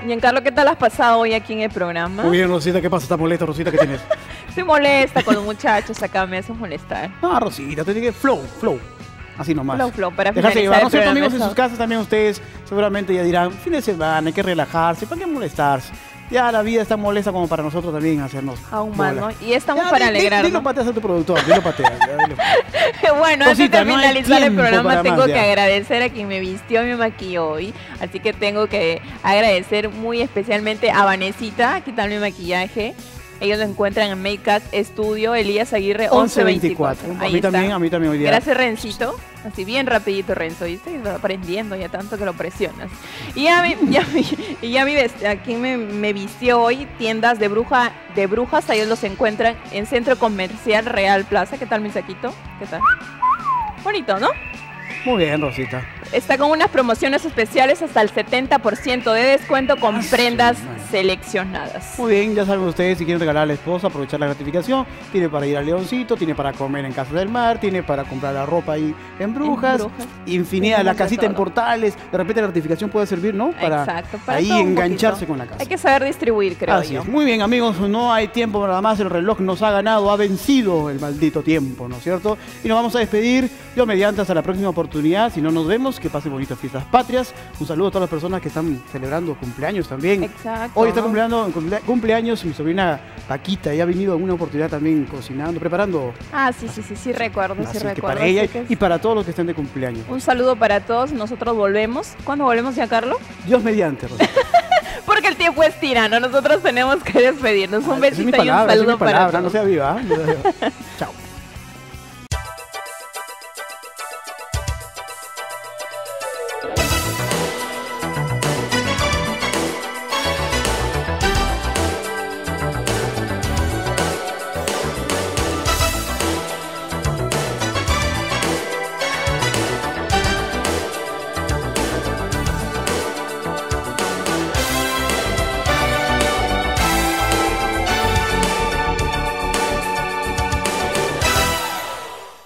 Giancarlo, ¿qué tal has pasado hoy aquí en el programa? Muy bien, Rosita, ¿qué pasa? ¿Estás molesta, Rosita? ¿Qué tienes? Estoy molesta con los muchachos acá, me hacen molestar. No, Rosita, te dije flow. Así nomás. Flow, para Dejarse finalizar llevar. el ¿No es cierto, programa? amigos? En sus casas también ustedes seguramente ya dirán, fin de semana, hay que relajarse, ¿para qué molestarse? Ya la vida está molesta como para nosotros también hacernos Aún más, bola. ¿no? Y estamos Ya, para alegrarnos. Dilo pateas a tu productor, dilo pateas. Bueno, Rosita, antes de no hay finalizar el tiempo programa para tengo más, que ya. agradecer a quien me vistió y me maquilló hoy. Así que tengo que agradecer muy especialmente a Vanesita, que tal mi maquillaje. Ellos lo encuentran en Makeup Studio Elías Aguirre 1124. A mí también hoy día. Gracias, Rencito. Así bien rapidito, Renzo, ¿viste? Aprendiendo ya tanto que lo presionas. Y aquí me vistió hoy tiendas de brujas. Ellos los encuentran en Centro Comercial Real Plaza. ¿Qué tal, mi saquito? ¿Qué tal? Bonito, ¿no? Muy bien, Rosita. Está con unas promociones especiales hasta el 70% de descuento con prendas seleccionadas. Muy bien, ya saben ustedes, si quieren regalar a la esposa, aprovechar la gratificación, tiene para ir al Leoncito, tiene para comer en Casa del Mar, tiene para comprar la ropa ahí en Brujas, infinidad, la casita en Portales, de repente la gratificación puede servir, ¿no? Para ahí engancharse con la casa. Hay que saber distribuir, creo yo. Muy bien, amigos, no hay tiempo para más, el reloj nos ha ganado, ha vencido el maldito tiempo, ¿no es cierto? Y nos vamos a despedir, yo mediante hasta la próxima oportunidad, si no nos vemos, que pasen bonitas fiestas patrias. Un saludo a todas las personas que están celebrando cumpleaños también. Exacto. Hoy está cumpleaños mi sobrina Paquita, ella ha venido en una oportunidad también cocinando, preparando. Ah, sí recuerdo, así que para ella y para todos los que estén de cumpleaños. Un saludo para todos, nosotros volvemos. ¿Cuándo volvemos, Giancarlo? Dios mediante, Rosita. Porque el tiempo es tirano, nosotros tenemos que despedirnos. Un besito y un palabra, saludo para todos. No sea viva. Chao.